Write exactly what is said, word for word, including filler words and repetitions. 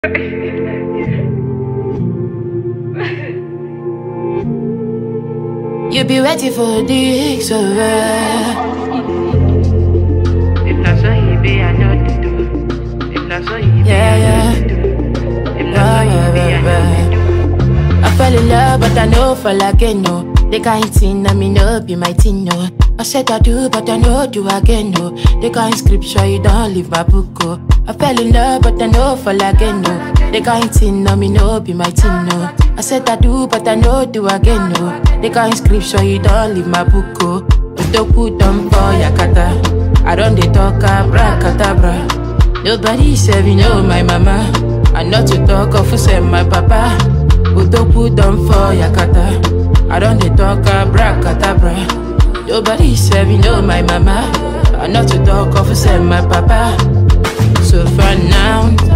You be ready for this, so if that's what he be, I know to do. If that's what he be, yeah, yeah. If that's what he be, I know to do. I fell in love, but I know for like it, no. The kind thing I mean, no, be my thing, no. I said I do, but I know do again, no. The kind scripture, you don't leave my book, oh. I fell in love, but I know for like it, no. The kind thing I mean, no, be my thing, no. I said I do, but I know do again, no. The kind scripture, you don't leave my book, oh. But don't put them for yakata. I don't they talk abracadabra. Nobody said you know my mama. I not to talk of who said my papa. But don't put them for yakata. I don't they talk abracadabra. Nobody said you know my mama. I not to talk of who said my papa. So for now